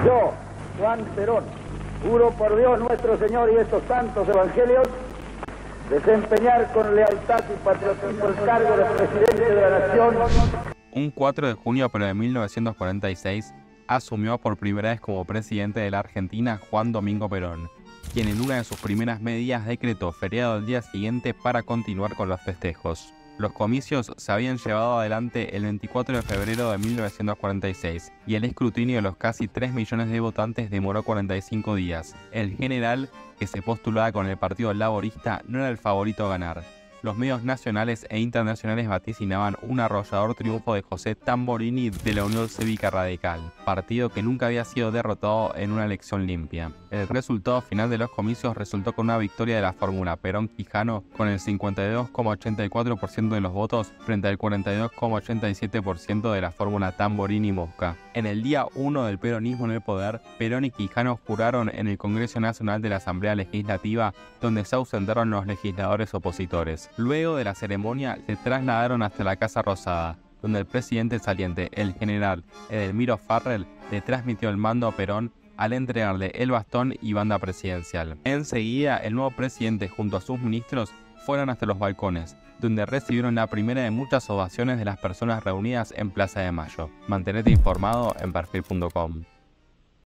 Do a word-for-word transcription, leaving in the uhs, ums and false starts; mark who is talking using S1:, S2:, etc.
S1: Yo, Juan Perón, juro por Dios nuestro Señor y estos santos evangelios, desempeñar con lealtad y patriotismo el cargo de presidente de la nación.
S2: Un cuatro de junio pero de mil novecientos cuarenta y seis, asumió por primera vez como presidente de la Argentina Juan Domingo Perón, quien en una de sus primeras medidas decretó feriado al día siguiente para continuar con los festejos. Los comicios se habían llevado adelante el veinticuatro de febrero de mil novecientos cuarenta y seis y el escrutinio de los casi tres millones de votantes demoró cuarenta y cinco días. El general, que se postulaba con el Partido Laborista, no era el favorito a ganar. Los medios nacionales e internacionales vaticinaban un arrollador triunfo de José Tamborini de la Unión Cívica Radical, partido que nunca había sido derrotado en una elección limpia. El resultado final de los comicios resultó con una victoria de la fórmula Perón-Quijano con el cincuenta y dos coma ochenta y cuatro por ciento de los votos frente al cuarenta y dos coma ochenta y siete por ciento de la fórmula Tamborini-Mosca. En el día uno del peronismo en el poder, Perón y Quijano juraron en el Congreso Nacional de la Asamblea Legislativa, donde se ausentaron los legisladores opositores. Luego de la ceremonia se trasladaron hasta la Casa Rosada, donde el presidente saliente, el general Edelmiro Farrell, le transmitió el mando a Perón al entregarle el bastón y banda presidencial. Enseguida, el nuevo presidente junto a sus ministros fueron hasta los balcones, donde recibieron la primera de muchas ovaciones de las personas reunidas en Plaza de Mayo. Mantenete informado en perfil punto com.